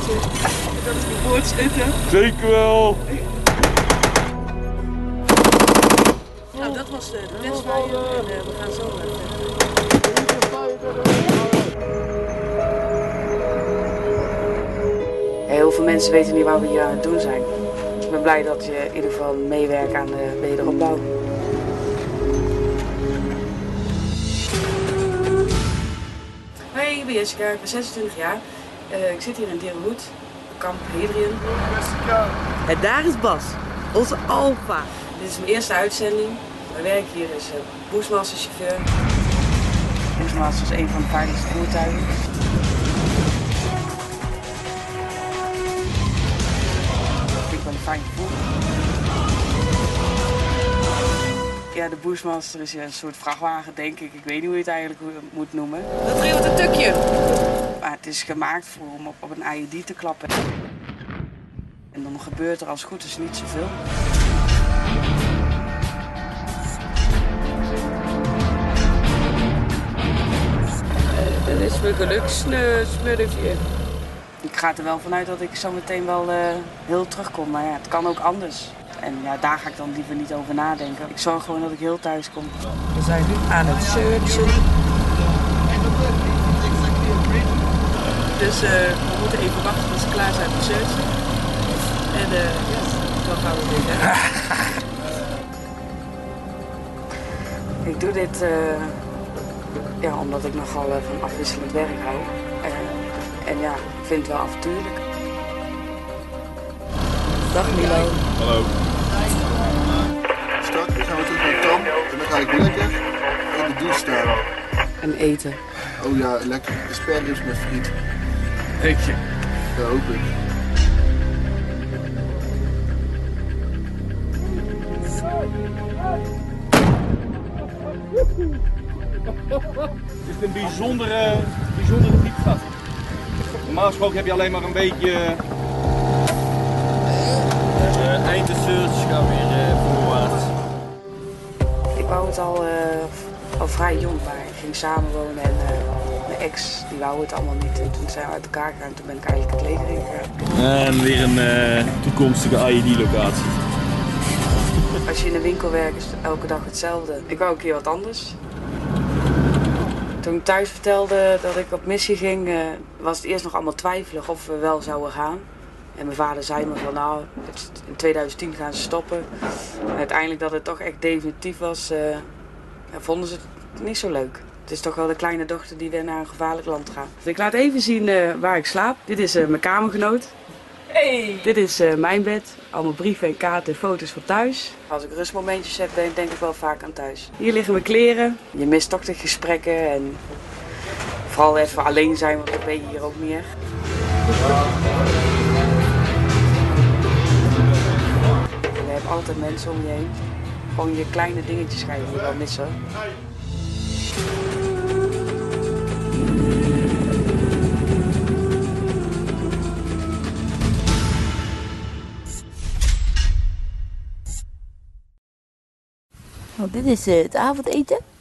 Dat is de voorzitter. Zeker wel. Nou, dat was de testfire en we gaan zo verder. Heel veel mensen weten niet wat we hier aan het doen zijn. Ik ben blij dat je in ieder geval meewerkt aan de wederopbouw. Hoi, ik ben Jessica, ik ben 26 jaar. Ik zit hier in Dierenhoed, kamp Hedrian. En daar is Bas, onze alfa. Dit is mijn eerste uitzending. Mijn werk hier is Bushmaster-chauffeur. Bushmaster is een van de veiligste voertuigen. Dat vind ik wel een fijn gevoel. Ja, de Bushmaster is een soort vrachtwagen, denk ik. Ik weet niet hoe je het eigenlijk moet noemen. Dat trilt een tukje. Maar het is gemaakt voor om op een IED te klappen. En dan gebeurt er als het goed is niet zoveel. Dat is mijn gelukssmurfje. Ik ga er wel vanuit dat ik zo meteen wel heel terugkom, maar ja, het kan ook anders. En ja, daar ga ik dan liever niet over nadenken. Ik zorg gewoon dat ik heel thuis kom. We zijn nu aan het searchen. Dus we moeten even wachten tot ze klaar zijn met searchen. En dan gaan we weer. Ik doe dit ja, omdat ik nogal van afwisselend werk hou. En ja, ik vind het wel avontuurlijk. Dag Milo. Hallo. Straks gaan we terug naar het kamp en dan ga ik lekker in de douche staan. En eten. Oh ja, lekker asperges met friet. Denk je? Dat hoop ik. Het is een bijzondere diepgat. Normaal gesproken heb je alleen maar een beetje... Eind de search gaan weer voorwaarts. Ik wou het al vrij jong, maar ik ging samenwonen en mijn ex die wou het allemaal niet. En toen zijn we uit elkaar gegaan en toen ben ik eigenlijk het leger ingegaan. En weer een toekomstige IED-locatie. Als je in de winkel werkt is het elke dag hetzelfde. Ik wou een keer wat anders. Toen ik thuis vertelde dat ik op missie ging, was het eerst nog allemaal twijfelig of we wel zouden gaan. En mijn vader zei me van nou, in 2010 gaan ze stoppen. En uiteindelijk dat het toch echt definitief was, vonden ze het niet zo leuk. Het is toch wel de kleine dochter die weer naar een gevaarlijk land gaat. Dus ik laat even zien waar ik slaap. Dit is mijn kamergenoot. Hey. Dit is mijn bed. Allemaal brieven en kaarten en foto's van thuis. Als ik rustmomentjes heb, denk ik wel vaak aan thuis. Hier liggen mijn kleren. Je mist toch de gesprekken en vooral even alleen zijn, want dat ben je hier ook niet echt. Je hebt altijd mensen om je heen. Gewoon je kleine dingetjes ga je wel missen. Nou, dit is het avondeten.